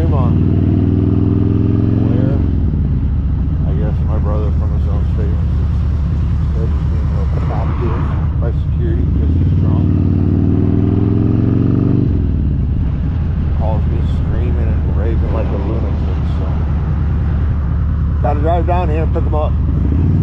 Fremont, where I guess my brother from his own statements said he's being held captive by security because he's drunk. Calls me screaming and raving like a lunatic, so gotta drive down here and pick him up.